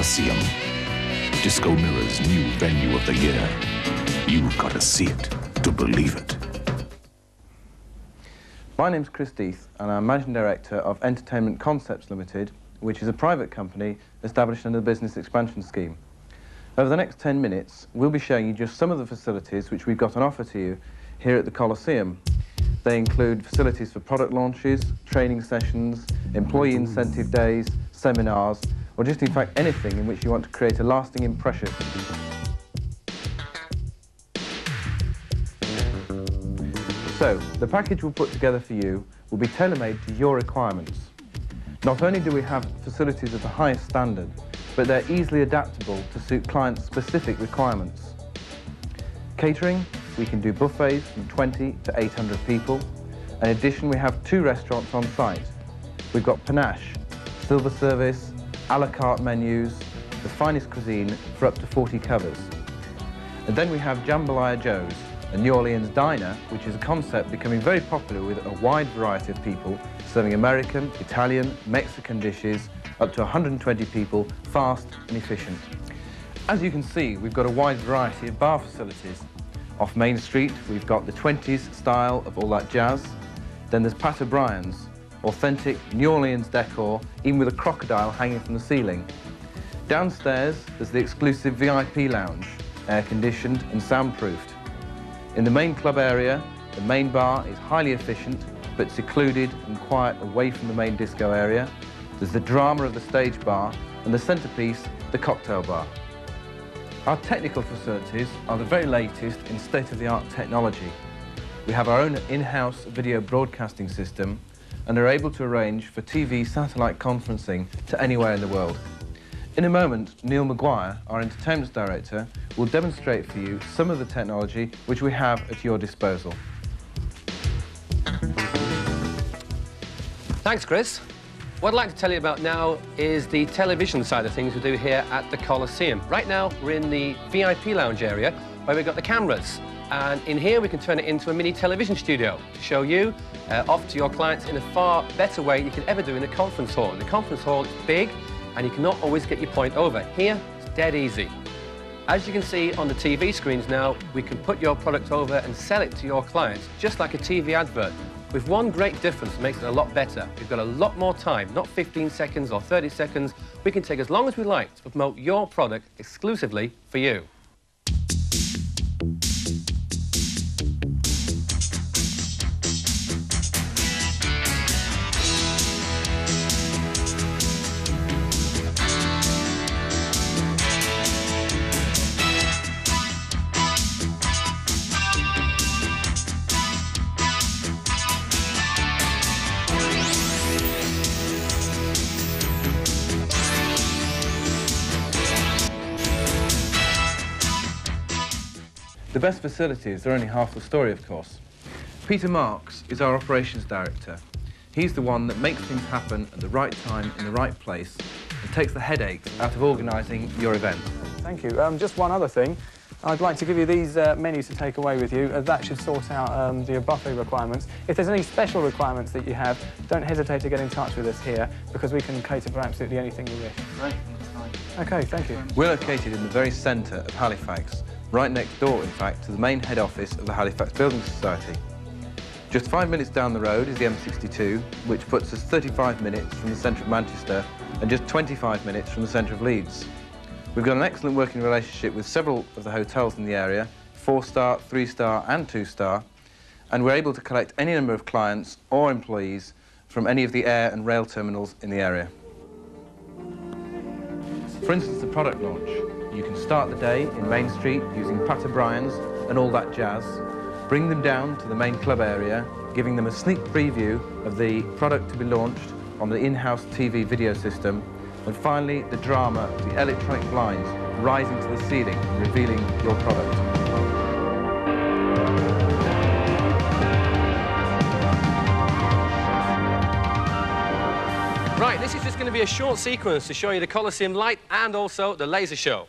Coliseum, Disco Mirror's new venue of the year. You've got to see it to believe it. My name's Chris Death, and I'm Managing Director of Entertainment Concepts Limited, which is a private company established under the Business Expansion Scheme. Over the next 10 minutes, we'll be showing you just some of the facilities which we've got on offer to you here at the Coliseum. They include facilities for product launches, training sessions, employee incentive days, seminars, or just in fact anything in which you want to create a lasting impression. So, the package we'll put together for you will be tailor-made to your requirements. Not only do we have facilities of the highest standard, but they're easily adaptable to suit clients' specific requirements. Catering, we can do buffets from 20 to 800 people. In addition, we have 2 restaurants on site. We've got panache, silver service, a la carte menus, the finest cuisine for up to 40 covers. And then we have Jambalaya Joe's, a New Orleans diner, which is a concept becoming very popular with a wide variety of people, serving American, Italian, Mexican dishes, up to 120 people, fast and efficient. As you can see, we've got a wide variety of bar facilities. Off Main Street, we've got the 20s style of All That Jazz. Then there's Pat O'Brien's, authentic New Orleans decor, even with a crocodile hanging from the ceiling. Downstairs, there's the exclusive VIP lounge, air-conditioned and soundproofed. In the main club area, the main bar is highly efficient, but secluded and quiet away from the main disco area. There's the drama of the stage bar, and the centrepiece, the cocktail bar. Our technical facilities are the very latest in state-of-the-art technology. We have our own in-house video broadcasting system and are able to arrange for TV satellite conferencing to anywhere in the world. In a moment, Neil Maguire, our Entertainment Director, will demonstrate for you some of the technology which we have at your disposal. Thanks, Chris. What I'd like to tell you about now is the television side of things we do here at the Coliseum. Right now, we're in the VIP lounge area where we've got the cameras. And in here, we can turn it into a mini television studio to show you off to your clients in a far better way you could ever do in a conference hall. The conference hall is big, and you cannot always get your point over. Here, it's dead easy. As you can see on the TV screens now, we can put your product over and sell it to your clients, just like a TV advert. With one great difference that makes it a lot better. We've got a lot more time, not 15 seconds or 30 seconds. We can take as long as we like to promote your product exclusively for you. The best facilities are only half the story, of course. Peter Marks is our Operations Director. He's the one that makes things happen at the right time in the right place and takes the headaches out of organising your event. Thank you. Just one other thing. I'd like to give you these menus to take away with you. That should sort out your buffet requirements. If there's any special requirements that you have, don't hesitate to get in touch with us here, because we can cater for absolutely anything you wish. Right. OK, thank you. We're located in the very centre of Halifax, right next door, in fact, to the main head office of the Halifax Building Society. Just 5 minutes down the road is the M62, which puts us 35 minutes from the centre of Manchester and just 25 minutes from the centre of Leeds. We've got an excellent working relationship with several of the hotels in the area, 4-star, 3-star and 2-star, and we're able to collect any number of clients or employees from any of the air and rail terminals in the area. For instance, the product launch. You can start the day in Main Street using Pat O'Brien's and All That Jazz, bring them down to the main club area, giving them a sneak preview of the product to be launched on the in-house TV video system, and finally the drama of the electronic blinds rising to the ceiling, revealing your product. Right, this is just going to be a short sequence to show you the Coliseum light and also the laser show.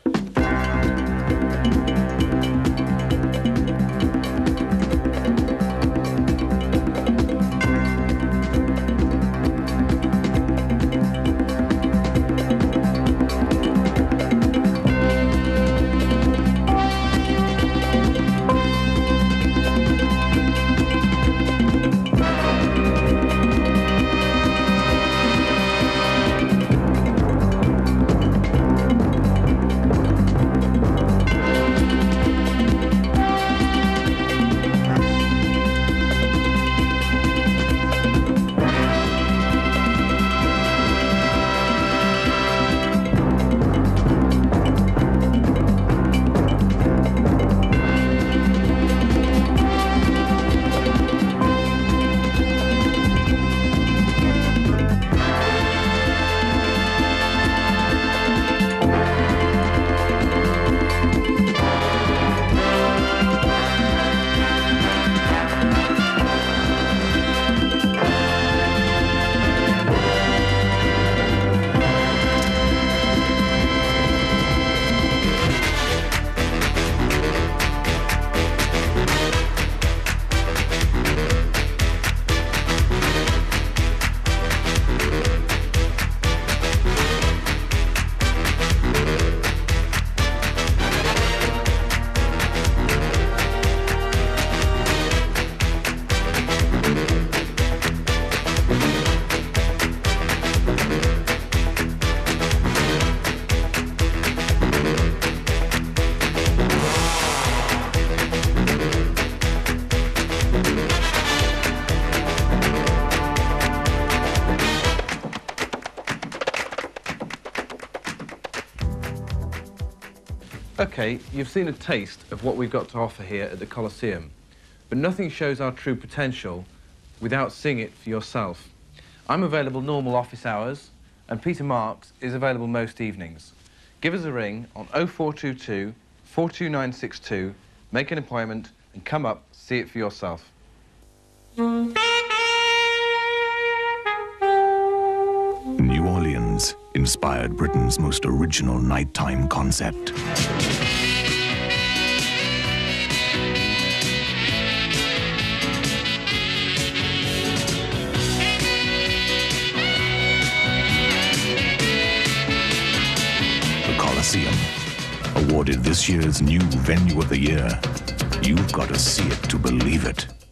OK, you've seen a taste of what we've got to offer here at the Coliseum, but nothing shows our true potential without seeing it for yourself. I'm available normal office hours, and Peter Marks is available most evenings. Give us a ring on 0422 42962, make an appointment, and come up, see it for yourself. New Orleans inspired Britain's most original nighttime concept. The Coliseum, awarded this year's new Venue of the Year. You've got to see it to believe it.